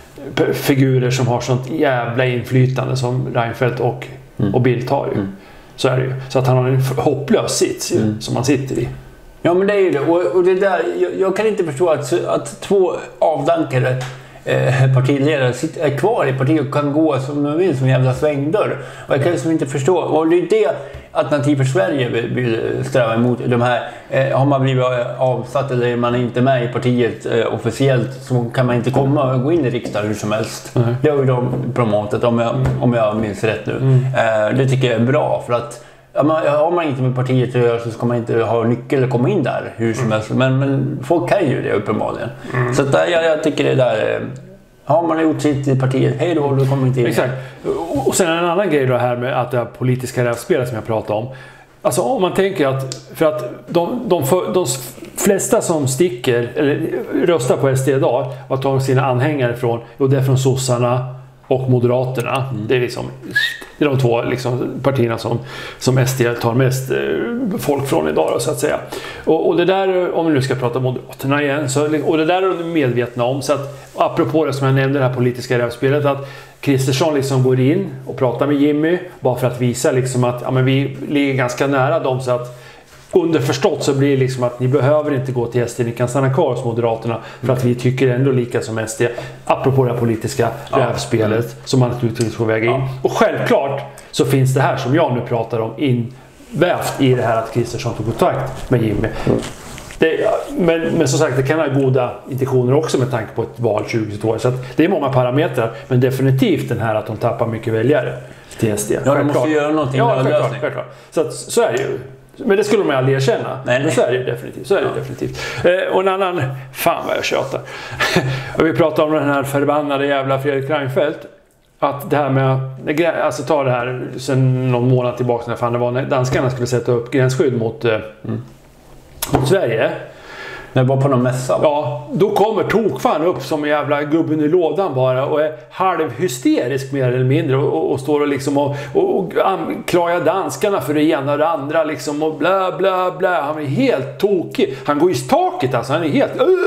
figurer som har sånt jävla inflytande som Reinfeldt och, mm. och Bildt har ju. Mm. Så är det ju. Så att han har en hopplös sits ju, mm. som han sitter i. Ja, men det är ju det. Och, och det där, jag, jag kan inte förstå att, att två avdankade eh, partiledare sitter, är kvar i partiet och kan gå som de vill, som en jävla svängdörr. Och jag kan liksom inte förstå. Och det är det Alternativ för Sverige vill, vill sträva emot. De här, eh, har man blivit avsatt eller är man inte med i partiet eh, officiellt, så kan man inte komma och gå in i riksdagen hur som helst. Mm. Det har ju de promotat, om jag, om jag minns rätt nu. Mm. Eh, det tycker jag är bra, för att ja, man, har man inte med partiet att göra så ska man inte ha nyckel att komma in där hur som helst. Men, men folk kan ju det uppenbarligen. Mm. Så att, jag, jag tycker det där... Har man gjort sitt i partiet, hej då, då kommer inte in. Exakt. Och sen en annan grej då här med att det här politiska rävspelet som jag pratade om. Alltså om man tänker att, för att de, de, för, de flesta som sticker, eller röstar på S D idag, och tar sina anhängare från, och det är från sossarna och moderaterna. Mm. Det är liksom det är de två liksom, partierna som, som S D tar mest eh, folk från idag då, så att säga. Och, och det där, om vi nu ska prata moderaterna igen, så, och det där är de medvetna om. Så att, apropå det som jag nämnde, det här politiska rävspelet, att Kristersson liksom går in och pratar med Jimmy bara för att visa liksom att ja, men vi ligger ganska nära dem, så att underförstått så blir det liksom att ni behöver inte gå till S D, ni kan stanna kvar hos Moderaterna för att vi tycker ändå lika som S D, apropå det politiska ja. rävspelet mm. som man naturligtvis får väga in. Ja. Och självklart så finns det här som jag nu pratar om invävt i det här att Kristersson tog kontakt med Jimmy. Mm. Det, men, men som sagt, det kan ha goda intentioner också med tanke på ett val tjugohundratjugotvå. Så att det är många parametrar, men definitivt den här att de tappar mycket väljare till S D. Ja, de måste göra någonting ja, med självklart, lösning. Självklart. Så, att, så är det ju. Men det skulle de aldrig erkänna. Nej, nej. Men så är det definitivt. Så är det ja. definitivt. Eh, och en annan... Fan vad jag tjatar. Och vi pratar om den här förbannade jävla Fredrik Reinfeldt. Att det här med... Alltså ta det här sen någon månad tillbaka när, fan det var, när danskarna skulle sätta upp gränsskydd mot, eh, mm. mot Sverige. Det var på någon mässa. Ja, då kommer Tokfan upp som en jävla gubben i lådan bara och är halvhysterisk mer eller mindre och, och, och står och liksom och, och, och anklagar danskarna för det ena och det andra liksom och bla bla bla. Han är helt tokig. Han går i taket alltså. Han är helt uh,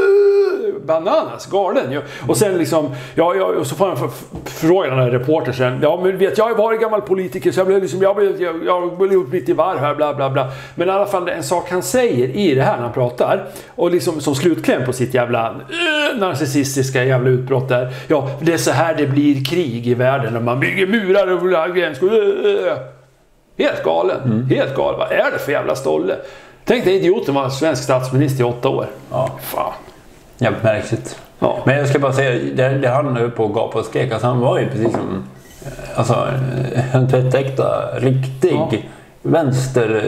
bananas, galen ju. Och sen liksom, ja, ja, och så får han fråga den här reportern sen. Ja, men vet jag har varit gammal politiker så jag blev liksom, jag blev, jag, jag blev upp mitt i varv här, bla bla bla. Men i alla fall en sak han säger i det här när han pratar och liksom som slutkläm på sitt jävla uh, narcissistiska jävla utbrott där. Ja, det är så här det blir krig i världen när man bygger murar och gränsskydd. Uh, helt galen, mm. helt galen. Vad är det för jävla stolle? Tänk dig idioten var svensk statsminister i åtta år. Ja, fan. Jävligt märkligt. Ja. Men jag ska bara säga, det, det handlar ju på att gapa och skrek. Alltså han var ju precis som alltså, en tvättäkta, riktig ja. vänster,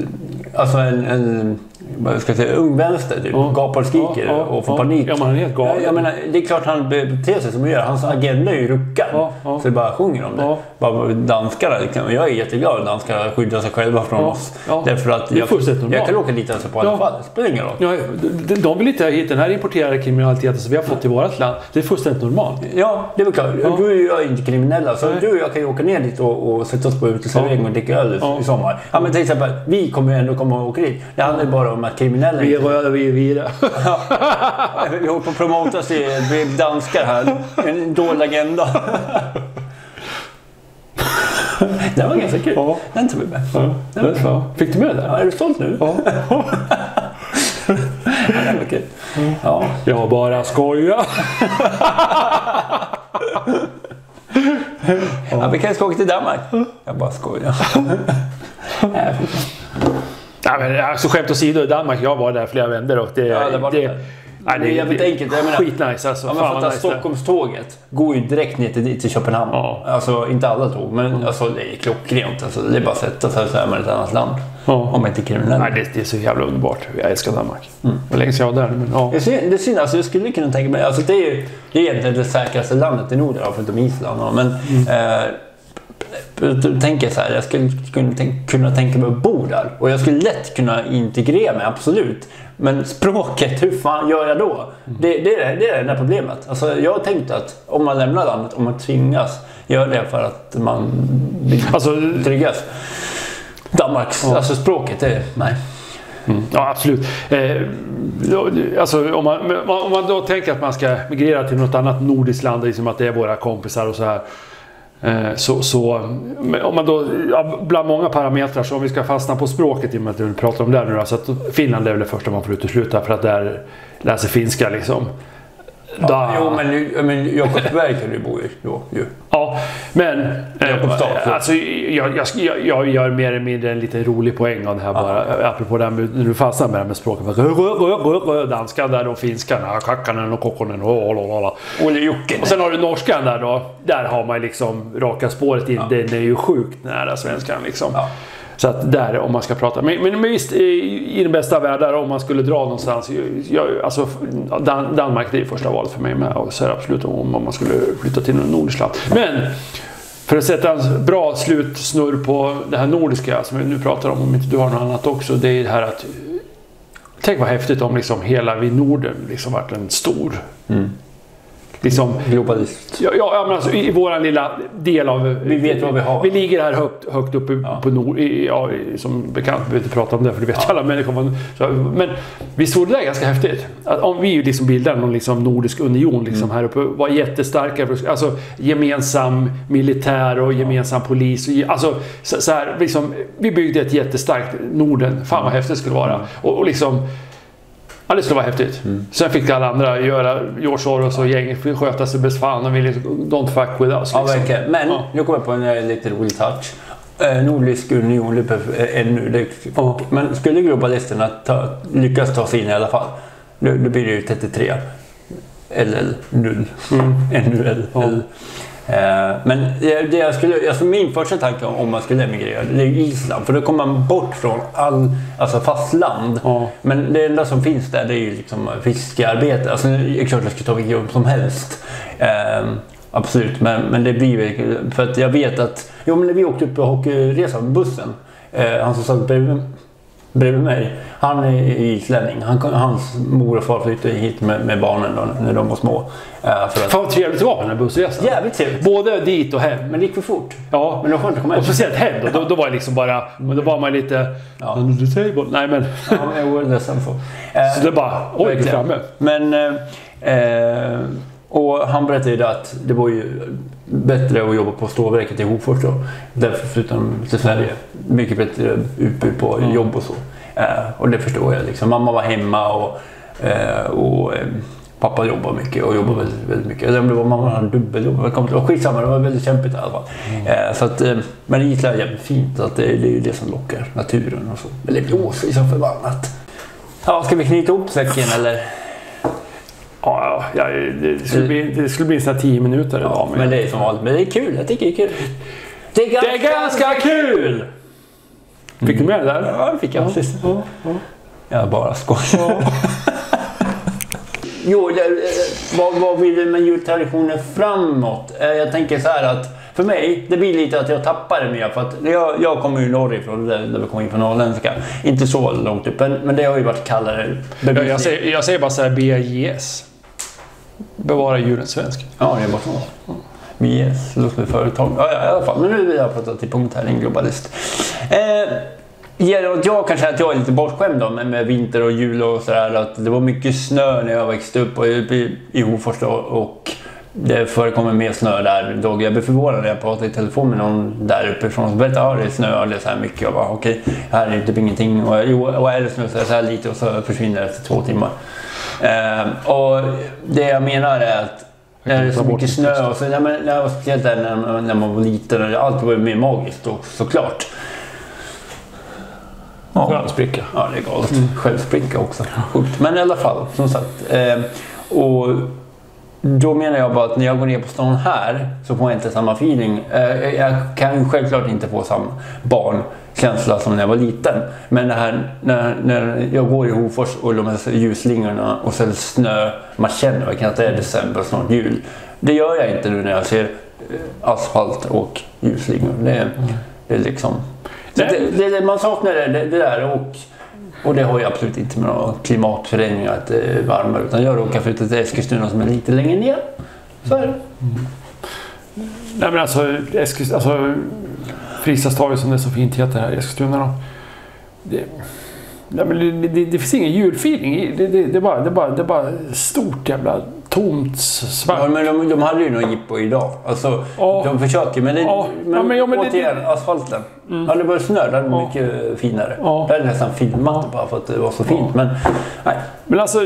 alltså en, en vad ska jag säga, ung vänster typ, ja. gapar och skriker ja, ja, och får ja. panik. Ja, man är helt galen. Jag, jag menar, det är klart han beter sig som han gör. Hans agenda är ju ruckad. Ja, ja. Så det bara sjunger om det. Ja. Bara danskarna, jag är jätteglad att danskarna skyddar sig själva från ja. oss. Ja. Därför att jag, jag kan åka dit alltså på alla ja. fall. Det spelar ingen roll. Ja, de, de vill inte ha hit den här importerade kriminaliteten som vi har fått i vårt land. Det är fullständigt normalt. Ja, det är väl klart. Ja. Du och jag är inte kriminella. Så Nej. du och jag kan ju åka ner dit och, och sätta oss på uteservering ja. och dricka öl ja. i sommar. Ja, men till exempel, vi kommer ju ändå komma och åka dit. Det handlar ju bara om att kriminella... Vi är röda, vi är vidare. Ja. Vi håller på att promota sig, vi är danskar här. En dålig agenda. Det var ganska kul. Ja. Den tar vi med. Ja. Den ja. Fick du med det? Ja, är du stolt nu? Ja. Ja, det var kul. Ja. Jag bara skojar. Ja, vi kan ska åka till Danmark. Jag bara skojar. Ja, men alltså skämt åsido i Danmark, jag var där flera vändor och det, ja, det var det, det. Nej, det är jävligt enkelt. Jag menar, skitnice alltså. Ja, fan, nice Stockholmståget går ju direkt ner till, till Köpenhamn. Ja. Alltså inte alla tåg, men mm. alltså, det är klockrent. Alltså, det är bara att sätta sig så här med ett annat land. Ja. Om man inte är kriminell. Nej, det, det är så jävla underbart. Jag älskar Danmark. Mm. Hur länge sedan jag var där? Men, ja. Det är synd, alltså, jag skulle kunna tänka mig... Alltså, det är ju det är egentligen det säkraste landet i Norden, förutom Island. Men... Mm. Eh, jag tänker så här, jag skulle kunna, tänk, kunna tänka mig att bo där och jag skulle lätt kunna integrera mig, absolut, men språket, hur fan gör jag då? Mm. Det, det, är, det är det här problemet. Alltså, jag har tänkt att om man lämnar landet, om man tvingas gör det för att man blir alltså, tryggas. Danmarks, ja. Alltså språket är, nej. Mm. Ja, absolut. Eh, alltså, om, man, om man då tänker att man ska migrera till något annat nordiskt land, liksom att det är våra kompisar och så här. Eh, så, så om man då, ja, bland många parametrar, så om vi ska fastna på språket i och med att vi pratar om det nu då, så att Finland är väl det första man får utesluta för att där läser finska liksom. Ja, da... Jo, men, men Jakobsberg kan du bo i då, ju. Ja, men eh, alltså, jag, jag, jag gör mer eller mindre en liten rolig poäng av det här bara. Ja. Apropå det här med, när du fastnar med det med språket. Danskan där och finskan, kackanen och kokkonen och lalala. Och sen har du norskan där då. Där har man liksom raka spåret in. Ja. Den är ju sjukt nära svenskan liksom. Ja. Så att där, om man ska prata. Men, men, men visst, i den bästa världen, om man skulle dra någonstans. Jag, alltså, Dan, Danmark det är första valet för mig med. Och så är det absolut om, om man skulle flytta till någon nordisk land. Men för att sätta en bra slutsnurr på det här nordiska som vi nu pratar om, om inte du har något annat också. Det är det här att, tänk vad häftigt om liksom hela vi Norden liksom varit en stor... Mm. Liksom, globalist. Ja, ja men alltså, i våran lilla del av... Vi vet vad vi har. Vi ligger här högt, högt uppe ja. på nord... Ja, som bekant, vi behöver inte prata om det för det vet ja. alla människor. Så, men visst vore det ganska häftigt. Att om vi liksom bildar någon liksom nordisk union liksom mm. här uppe, var jättestarka, alltså gemensam militär och gemensam ja. polis. Och, alltså så, så här, liksom, vi byggde ett jättestarkt Norden. Fan vad häftigt det skulle vara. Och, och liksom... Ja, det skulle vara häftigt. Mm. Sen fick alla andra göra George Soros och gänget sköta sig bäst fan och ville don't fuck with us. Liksom. Ja, verkligen. Men ja. nu kommer jag på en uh, lite rolig touch. Uh, Nordisk union är nu. Uh, men skulle globalisterna ta, lyckas ta sig in i alla fall, då, då blir det ju trettiotre. Eller null. Mm. N U L. Ja. Men det jag skulle, alltså min första tanke om man skulle emigrera, det är Island, för då kommer man bort från all, alltså fastland. Ja. Men det enda som finns där, det är ju liksom fiskearbete. Alltså det är klart att jag ska ta vilket jobb som helst. Eh, absolut, men, men det blir ju, för att jag vet att, jo men när vi åkte upp på hockeyresan med bussen, eh, han som satt bredvid, bredvid mig, han är islänning. Han, hans mor och far flyttade hit med, med barnen då, när de var små. Uh, för att... Fan vad trevligt det var på den här bussresan. Jävligt trevligt. Både dit och hem. Men det gick för fort. Ja. Men då får inte komma hem. Och speciellt hem då, då, då var det liksom bara, men då var man lite ja. under the table. Nej men. Ja, men jag var ledsen för. Uh, Så det bara, oj, det är framme. Men, uh, uh, och han berättade ju att det var ju bättre att jobba på stålverket i Hofors då. Därför flyttade de till Sverige. Mycket bättre utbud på mm. jobb och så. Uh, och det förstår jag liksom. Mamma var hemma och, uh, och uh, pappa jobbar mycket och jobbar väldigt, väldigt mycket. Eller om det var mamma hade dubbeljobb. Det var skitsamma, det var väldigt kämpigt i alla fall. Mm. Uh, så att, uh, men Island är jävligt fint. Att det, det är ju det som lockar naturen och så. Men det blåser ju så förbannat. Ja, ska vi knyta ihop säcken eller? Ja, ja det, skulle bli, det skulle bli en sån här tio minuter. Ja, idag, men, men det är som vanligt. Men det är kul, jag tycker det är kul. Det är ganska, det är ganska kul! Fick mm. du med det där? Ja, det fick jag precis. Ja, ja. Jag bara skojar. Ja. Jo, det, vad, vad vill du med jultraditionen framåt? Jag tänker så här att för mig, det blir lite att jag tappar det mer. För att jag, jag kommer ju norrifrån, där, där vi kommer in från norrländska. Inte så långt upp, men, men det har ju varit kallare. Jag, jag, säger, jag säger bara så här B J S. Bevara julen svensk. Ja, det är bara så. B J S, låt mig företag. Ja, ja, i alla fall. Men nu vill jag prata till punkt här, en globalist. Eh, jag kanske att jag är lite bortskämd då, med, med vinter och jul och sådär. Att det var mycket snö när jag växte upp och i, i Hofors då, och det förekommer mer snö där. Då jag blev förvånad när jag pratade i telefon med någon där uppe från som berättade att det är snö och det är så här mycket. Jag bara okej, okay, här är det typ ingenting. Och, jo, och är det snö så är det så här lite och så försvinner det efter två timmar. Eh, och det jag menar är att när det är så mycket snö och så, när man, när man, speciellt där när, när man var liten, allt var mer magiskt och, såklart. Ja, självspricka. Ja, det är galet. Mm. Självspricka också. Sjukt. Men i alla fall, som sagt. Eh, och då menar jag bara att när jag går ner på stan här så får jag inte samma feeling. Eh, jag kan ju självklart inte få samma barnkänsla som när jag var liten. Men det här, när, när jag går i Hofors och de här ljusslingorna och så snö, man känner att det är december, snart jul. Det gör jag inte nu när jag ser asfalt och ljusslingor. Det är, det är liksom... Det, det, det, man saknar det, det, det där och, och det har ju absolut inte med några klimatförändringar att det är varmare, utan jag råkar flytta till Eskilstuna som är lite längre ner. Så är det. Mm. Nej men alltså, Eskils, alltså Fristadstorget som det är så fint heter här i Eskilstuna då. Det, nej, men det, det, det finns ingen julfeeling. Det, det, det, är bara, det, är bara, det är bara stort jävla tomt svart. Ja, men de, de hade ju någon jippo idag. Alltså, ja. De försöker, men, det, ja. men, ja, men, ja, men återigen, det, asfalten. Mm. Hade det varit snö, det hade ja. mycket finare. Ja. Det hade nästan filmat ja. bara för att det var så fint. Ja. Men, nej. men alltså,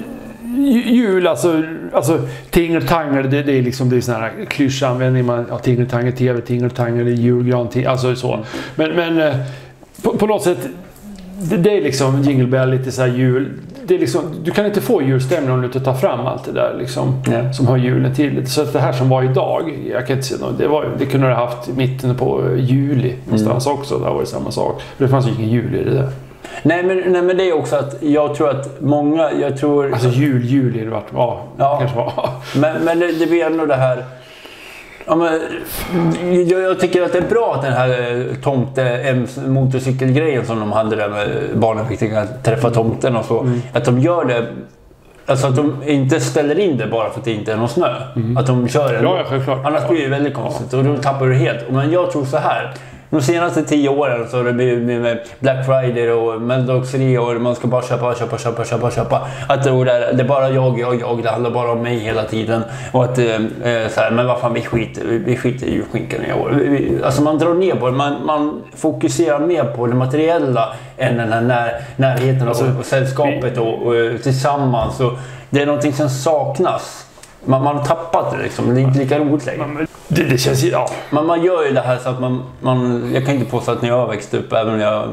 jul, alltså, alltså tingeltangel, det, det är liksom det är sån här klyschanvändning. Man, ja, tingeltangel, tv, tingeltangel, julgran, ting, alltså så. Mm. Men, men på, på något sätt, det, det är liksom Jingle Bell, lite så här jul. Det är liksom, du kan inte få julstämning om du inte tar fram allt det där liksom, mm. som har julen till. Så att det här som var idag, jag kan inte se något, det, var, det kunde du ha haft mitten på juli någonstans mm. också. Det var det samma sak. Det fanns ju ingen jul i det där. Nej men, nej men det är också att jag tror att många, jag tror... Alltså jul, jul är det vart, ja, ja. kanske var. Men, men det, det blir ändå det här... Ja, men, jag, jag tycker att det är bra att den här tomte motorcykelgrejen som de hade där med barnen fick träffa tomten och så, mm. att de gör det, alltså att de inte ställer in det bara för att det inte är någon snö. Mm. Att de kör det. Ja, självklart. Annars blir det väldigt konstigt och då tappar du helt. Men jag tror så här. De senaste tio åren så har det blivit med Black Friday och Meldox-rea och man ska bara köpa, köpa, köpa, köpa, köpa. Att det är, det är bara jag, jag, jag, det handlar bara om mig hela tiden. Och att eh, så här, men vad fan, vi skiter, vi skiter i julskinkan i år. Vi, vi, alltså man drar ner på det, man, man fokuserar mer på det materiella än den här när, närheten alltså, och, och sällskapet och, och tillsammans. Och det är någonting som saknas. Man, man har tappat det liksom, det är inte lika roligt längre. Det, det känns ju, ja. Man, man gör ju det här så att man, man... Jag kan inte påstå att när jag har växt upp, även om jag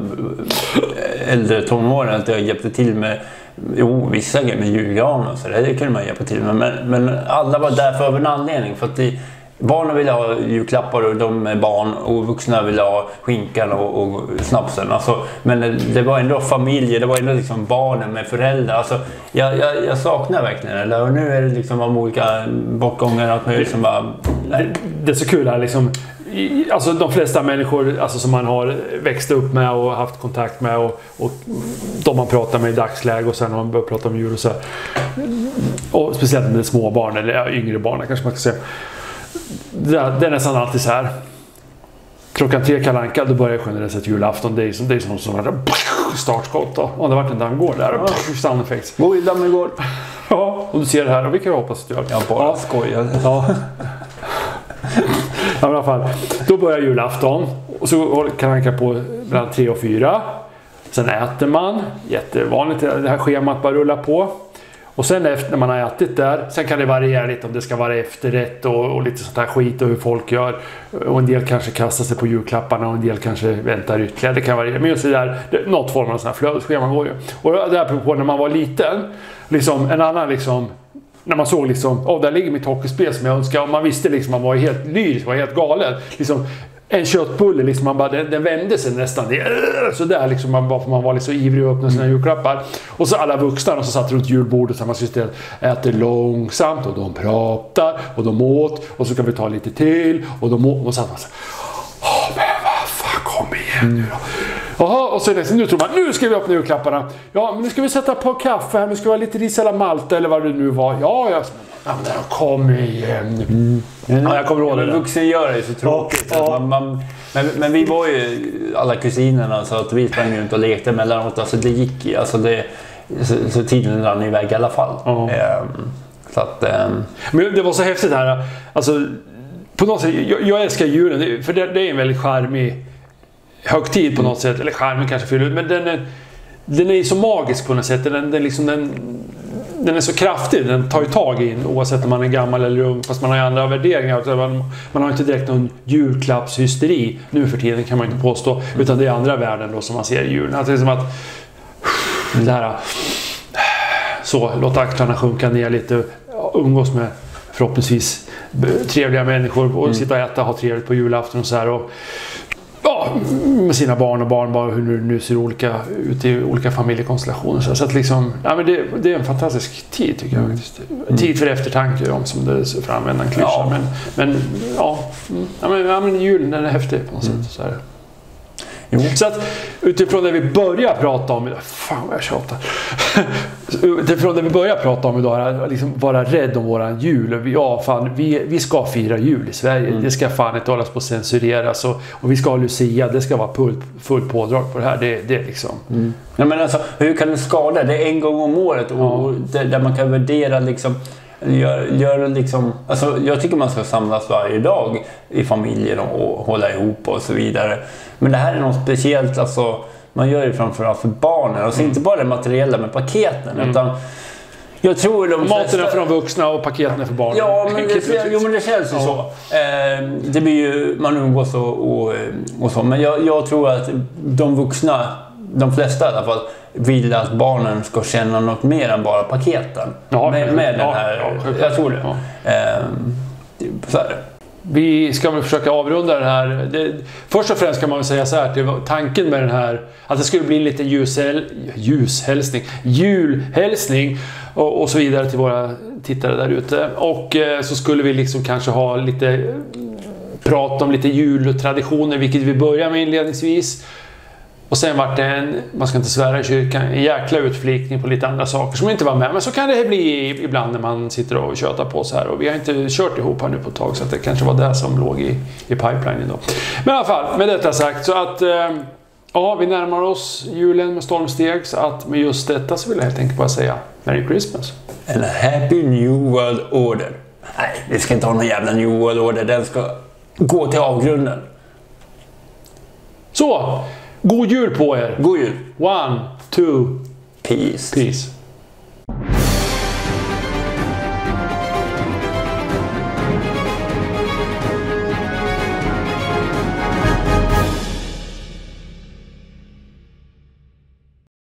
äldre tonåren, att jag hjälpte till med... Jo, vissa grejer med julgran och så där, det kunde man hjälpa till med. Men, men alla var där för en anledning. För att det, barnen ville ha julklappar och de är barn, och vuxna ville ha skinkan och, och snapsen. Alltså, men det, det var ändå familjer, det var ändå liksom barnen med föräldrar. Alltså, jag, jag, jag saknar verkligen det. Och nu är det liksom de olika bortgångar att man liksom bara... Det, det är så kul här liksom. Alltså de flesta människor alltså, som man har växt upp med och haft kontakt med och, och de man pratar med i dagsläge och sen har man börjat prata om djur och så här. Och speciellt med små barn eller yngre barn kanske man ska säga. Det är, det är nästan alltid så här. Klockan tre Kalle Anka, då börjar generellt sett julafton. Det är som det är som som en startskott då. Och det har varit en dammgård där och sound effects. Gå i dammgård. Ja, och du ser det här och vilka jag hoppas att du gör. Jag bara ja. skojar. Ja. Ja, i alla fall. Då börjar julafton och så håller Kalle Anka på mellan tre och fyra. Sen äter man. Jättevanligt det här schemat bara rullar på. Och sen efter när man har ätit där, sen kan det variera lite om det ska vara efterrätt och, och lite sånt här skit och hur folk gör. Och en del kanske kastar sig på julklapparna och en del kanske väntar ytterligare. Det kan variera. Men just det där, det, något form av sån här flödesschema går ju. Och det här på när man var liten, liksom en annan liksom, när man såg liksom, åh oh, där ligger mitt hockeyspel som jag önskar. Och man visste liksom, man var helt lyrisk, var helt galen. Liksom, en köttbulle, liksom, man bara, den, den vände sig nästan. Så där liksom, man, bara, man var liksom ivrig att öppna sina julklappar. Och så alla vuxna och så satt runt julbordet och man system äter långsamt och de pratar och de åt och så kan vi ta lite till och de åt och satt man så åh men vad fan, kom igen nu då. Jaha, och så liksom, nu tror man, nu ska vi öppna julklapparna. Ja, men nu ska vi sätta på kaffe här, nu ska vi ha lite ris eller malta eller vad det nu var. Ja, jag ja, men kom igen. Mm. Ja, jag kommer ihåg det. Vuxen gör det så tråkigt. Ja, ja. Man, man, men, men vi var ju alla kusinerna så att vi sprang runt och lekte mellanåt. Alltså det gick ju. Alltså det, så, så tiden rann iväg i alla fall. Ja. Um, så att, um... Men det var så häftigt här. Alltså, på något sätt, jag, jag älskar julen. För det, det är en väldigt charmig högtid på något sätt. Eller charmig kanske fyller ut. Men den är, den är så magisk på något sätt. Den, den, liksom, den, den är så kraftig. Den tar ju tag in oavsett om man är gammal eller ung. Fast man har ju andra värderingar. Man, man har inte direkt någon julklappshysteri nu för tiden kan man inte påstå. Utan det är andra värden då som man ser i julen. Alltså det är som att det här, så låta axlarna sjunka ner lite. Umgås med förhoppningsvis trevliga människor. Och mm. sitta och äta, ha trevligt på julafton och så här. Och ja, med sina barn och barnbarn, hur nu ser olika ut i olika familjekonstellationer. Så att liksom, ja, men det, det är en fantastisk tid tycker jag faktiskt. Mm. Tid för eftertanke om som det är för att använda en klyscha. Ja. Men, men, ja, ja, men, ja, men julen den är häftig på något mm. sätt. Så här. Jo. Så att utifrån det vi börjar prata om idag, fan vad jag tjatar. Utifrån det vi börjar prata om idag är att liksom vara rädd om våran jul. Ja, fan, vi, vi ska fira jul i Sverige. Mm. Det ska fan inte hållas på att censureras. Och, och vi ska ha Lucia, det ska vara fullt full pådrag på det här. Det, det är liksom... Mm. Ja, men alltså, hur kan det skada? Det är en gång om året och, ja. och det, där man kan värdera liksom... Gör, gör liksom, alltså jag tycker man ska samlas varje dag i familjen och hålla ihop och så vidare. Men det här är något speciellt, alltså, man gör det framförallt för barnen. Alltså mm. inte bara det materiella med paketen, mm. utan jag tror de maten flesta... är för de vuxna och paketen är för barnen. Ja, men det, jo, men det känns ju ja. så. Eh, det blir ju, man umgås och, och, och så. Men jag, jag tror att de vuxna, de flesta i alla fall, vill att barnen ska känna något mer än bara paketen. Ja, med, med ja, den här, ja, jag tror det. Ja. Eh, så här. Vi ska väl försöka avrunda den här. Det, först och främst kan man väl säga så här, det var tanken med den här att det skulle bli lite ljushäl, ljushälsning, julhälsning och, och så vidare till våra tittare där ute. Och eh, så skulle vi liksom kanske ha lite prat om lite jultraditioner, vilket vi börjar med inledningsvis. Och sen vart det en, man ska inte svära i kyrkan, en jäkla utflikning på lite andra saker som inte var med. Men så kan det bli ibland när man sitter och tjötar på så här. Och vi har inte kört ihop här nu på ett tag, så att det kanske var det som låg i, i pipelinen då. Men i alla fall, med detta sagt, så att eh, ja, vi närmar oss julen med stormsteg. Så att med just detta så vill jag helt enkelt bara säga Merry Christmas. And a Happy New World Order. Nej, vi ska inte ha någon jävla New World Order. Den ska gå till avgrunden. Så! God jul på er! God jul! One, two, peace! Peace!